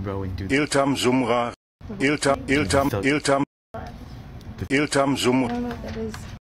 row into Iltam Zumra. Iltam Zumra. I don't know what that is.